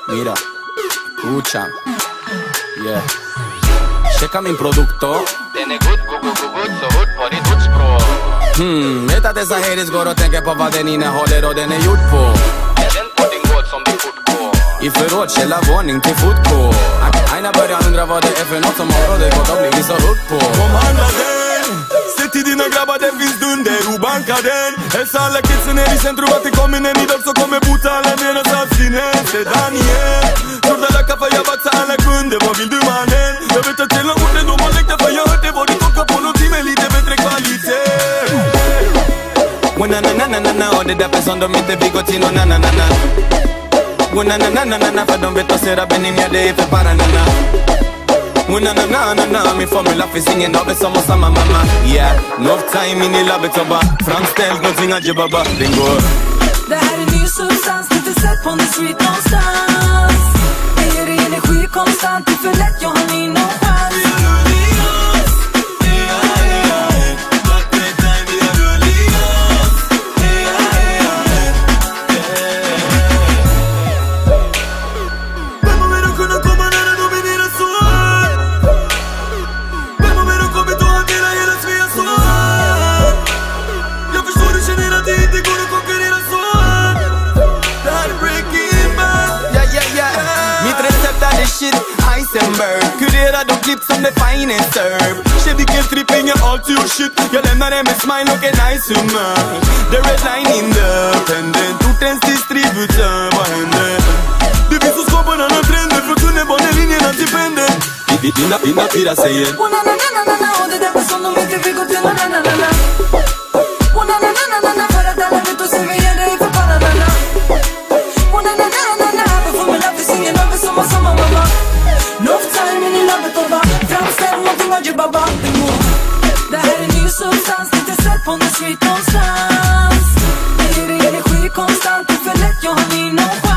Mira, escucha, yeah. Checka min produktor. Den är good, så good på ditt ordspråk. Vet att dessa haters går och tänker på vad den innehåller och den är gjord på. Är den puddinggård som du fort på? I förråd, källarvåning till fotgård. Aina börjar undra vad det är för något som har rådet gått och blivit så hooked på. Kom handla den, se till dina grabbar, det finns dunder, obanka den. Hälsa alla kidsen här i centrum att det kommer en idag så kommer bota alla deras abstinens. Det är Daniel, trodde alla kaffa jag batsa alla kunder, vad vill du mannen? Jag vet att hela orten de har läkta för jag hörde vad du kockar på någonting med lite bättre kvalitet. Na na na na na na, och det därför som de inte vill gå till någon na na na na. Na na na na na na, för de vet att Sera Benim, ja det är för bara na na. Na na na na na, min formula finns ingen av det som har samma mamma. Yeah, no time in i labbet och bara framställt någonting att jobba bara, den går. Det här är ny substans, inte sett på the street någonstans. Det ger dig energi konstant, det är för lätt, jag har ingen chans. Heisenberg, kurerar de klipp som det finest serve. Tjej vilken tripping är all to your shit. Jag lämnar det med smile och en nice humör. The red line independent, ortens distributör, vad händer? Det finns som skapar annan trender, från tunnelbanelinjerna till pendeln. Dina fyra säger Oh na na na na na na, och det är därför som de inte vill gå till någon na na na na. Oh na na na na na na, för att alla vet och serverar dig för bara na na. Oh na na na na na, för formula finns ingen över som har samma mamma. No time in i labbet och bara framställ någonting av jibba. Det här är ny substans, inte sett på the street någonstans. Det ger dig energi konstant, det är för lätt, jag har ingen chans.